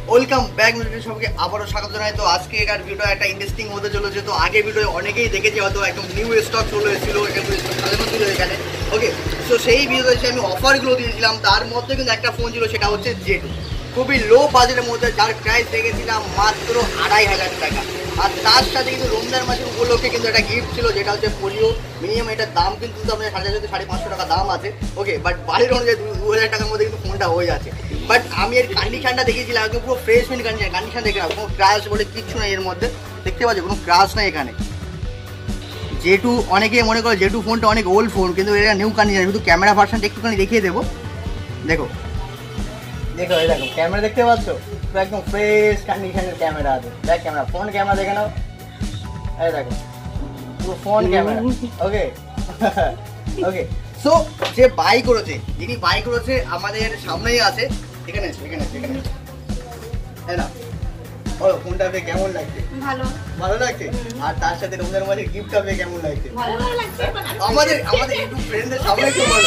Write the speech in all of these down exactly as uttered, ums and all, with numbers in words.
Welcome back সবাইকে আবারও স্বাগত জানাই। তো আজকে এর ভিডিও একটা ইন্টারেস্টিং হতে চলেছে। তো আগে ভিডিও অনেকেই দেখেছি, হয়তো একদম নিউ স্টক চলে এসেছিল এখানে। ওকে, তো সেই ভিডিওতে আমি অফারগুলো দিয়েছিলাম, তার মধ্যে কিন্তু একটা ফোন ছিল, সেটা হচ্ছে জেটু। খুবই লো বাজেটের মধ্যে, যার প্রাইস রেখেছিলাম মাত্র আড়াই হাজার টাকা। আর তার সাথে কিন্তু রমজান মাসের উপলক্ষে কিন্তু একটা গিফট ছিল, যেটা হচ্ছে পোলিও। মিনিমাম এটার দাম কিন্তু আপনার সাড়ে চারশো সাড়ে পাঁচশো টাকা দাম আছে। ওকে, বাট বাড়ির অনুযায়ী দু হাজার টাকার মধ্যে কিন্তু ফোনটা হয়ে যাচ্ছে। বাট আমি এর কন্ডিশনটা দেখেছিলাম, একদম পুরো ফ্রেশ মিন কন্ডিশন কন্ডিশন দেখে রাখবো। কোনো ক্রাশ বলে কিচ্ছু নেই এর মধ্যে, দেখতে পাচ্ছি কোনো ক্রাশ নেই এখানে। জেটু অনেকে মনে করে জেটু ফোনটা অনেক ওল্ড ফোন, কিন্তু এটা নিউ কন্ডিশন। শুধু ক্যামেরা ভার্সনটা একটুখানি দেখিয়ে দেবো। দেখো দেখো এই দেখো ক্যামেরা দেখতে পাচ্ছ, পুরো একদম ফ্রেশ কন্ডিশনের ক্যামেরা আছে। দেখ ক্যামেরা, ফোন ক্যামেরা দেখে নাও, এই দেখো পুরো phone camera. Okay okay, so যে বাই করেছে, যিনি বাই করেছে আমাদের সামনেই আছে, এখানে এখানে এখানে হ্যাঁ না। ও ফোনটা পেয়ে কেমন লাগছে? ভালো ভালো লাগছে। আর তার সাথে রমজান মাসের গিফটটা পেয়ে কেমন লাগছে? ভালো লাগছে। আমাদের আমাদের একটু ফ্রেন্ডদের সামনে একটু বলো।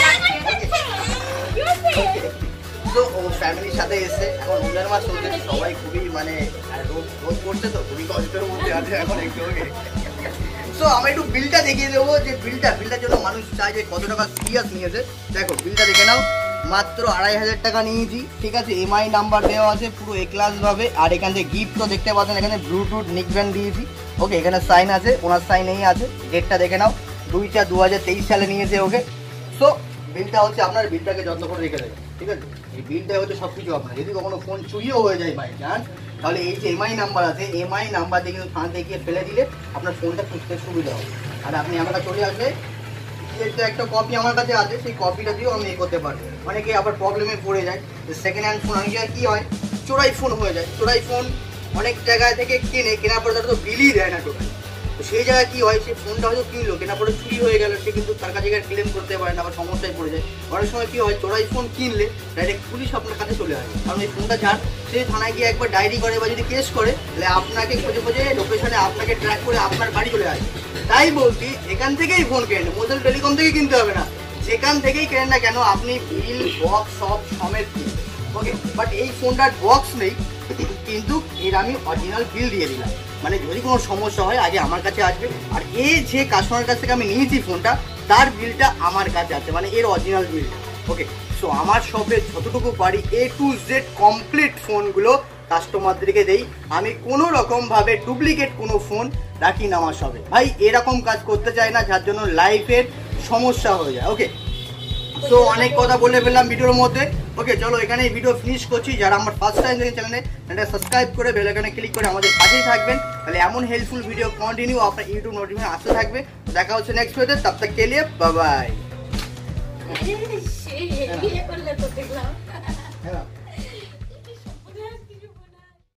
তো ও ফ্যামিলির সাথে এসে এখন রমজান মাস চলছে, সবাই খুবই মানে রোদ রোদ করছে, তো খুবই কষ্টের মধ্যে আছে এখন একটু। ওকে, সো আমি একটু বিলটা দেখিয়ে দেবো, যে বিলটা বিলটার জন্য মানুষ চায় যে কত টাকা সিরিয়াস নিয়েছে। দেখো বিলটা দেখে নাও, মাত্র আড়াই হাজার টাকা নিয়েছি, ঠিক আছে। এমআই নাম্বার দেওয়া আছে পুরো এ ক্লাস ভাবে। আর এখান থেকে গিফট তো দেখতে পাচ্ছেন, এখানে ব্লুটুথ নিক ব্যান্ড দিয়েছি। ওকে, এখানে সাইন আছে, ওনার সাইন এই আছে। ডেটটা দেখে নাও, দুই চার দু হাজার তেইশ সালে নিয়েছে। ওকে, সো বিলটা হচ্ছে আপনার, বিলটাকে যত্ন করে রেখে দেবেন, ঠিক আছে। এই বিলটা হচ্ছে সব কিছু আপনার। যদি কখনো ফোন চুরিও হয়ে যায় বাই চান্স, তাহলে এই যে এমআই নাম্বার আছে, এমআই নাম্বার দিয়ে কিন্তু থানাতে গিয়ে ফেলে দিলে আপনার ফোনটা খুঁজতে সুবিধা হবে। আর আপনি আমার কাছে চলে আসলে একটা কপি আমার কাছে আছে, সেই কপিটা দিয়েও আমি এ করতে পারবো। অনেকে আবার প্রবলেমে পড়ে যায়, সেকেন্ড হ্যান্ড ফোন অনেক জায়গায় কী হয়, চোরাই ফোন হয়ে যায়। চোরাই ফোন অনেক জায়গায় থেকে কিনে, কেনার পরে তারা তো বিলই দেয় না টোটাল। তো সেই জায়গায় কী হয়, সেই ফোনটা হয়তো কিনলো, কেনার পরে চুরি হয়ে গেল, সে কিন্তু তার কাছে ক্লেম করতে পারে না, আবার সমস্যায় পড়ে যায়। অনেক সময় কী হয়, চোরাই ফোন কিনলে ডাইরেক্ট পুলিশ আপনার কাছে চলে আসে, কারণ এই ফোনটা যার, সে থানায় গিয়ে একবার ডায়েরি করে বা যদি কেস করে, তাহলে আপনাকে খুঁজে খুঁজে লোকেশনে আপনাকে ট্র্যাক করে আপনার বাড়ি চলে আসে। তাই বলছি, এখান থেকেই ফোন কেনেন, মোবাইল টেলিকম থেকে কিনতে হবে না, যেখান থেকেই কেনেন না কেন আপনি বিল বক্স সব সমেত কিন। ওকে, বাট এই ফোনটার বক্স নেই, কিন্তু এর আমি অরিজিনাল বিল দিয়ে দিলাম। মানে যদি কোনো সমস্যা হয় আগে আমার কাছে আসবে। আর এই যে কাস্টমারের কাছ থেকে আমি নিয়েছি ফোনটা, তার বিলটা আমার কাছে আছে, মানে এর অরিজিনাল বিলটা। ওকে, সো আমার শপে যতটুকু পারি এ টু জেড কমপ্লিট ফোনগুলো কাস্টমারদেরকে দেই। আমি কোনো রকমভাবে ডুপ্লিকেট কোনো ফোন রাখি না আমার শপে। ভাই এরকম কাজ করতে চাই না, যার জন্য লাইফের সমস্যা হয়ে যায়। ওকে, তো অনেক কথা বলে ফেললাম ভিডিওর মধ্যে। ওকে, চলো এখানে এই ভিডিও ফিনিশ করছি। যারা আমার ফার্স্ট টাইম দেখেন চ্যানেলে, চ্যানেলটা সাবস্ক্রাইব করে বেল আইকনে ক্লিক করে আমাদের পাশেই থাকবেন, তাহলে এমন হেল্পফুল ভিডিও কন্টিনিউ আপনার ইউটিউব নোটিফিকেশন আসতে থাকবে। দেখা হচ্ছে নেক্সট ভিডিওতে, তব তক কে লিয়ে বাই বাই।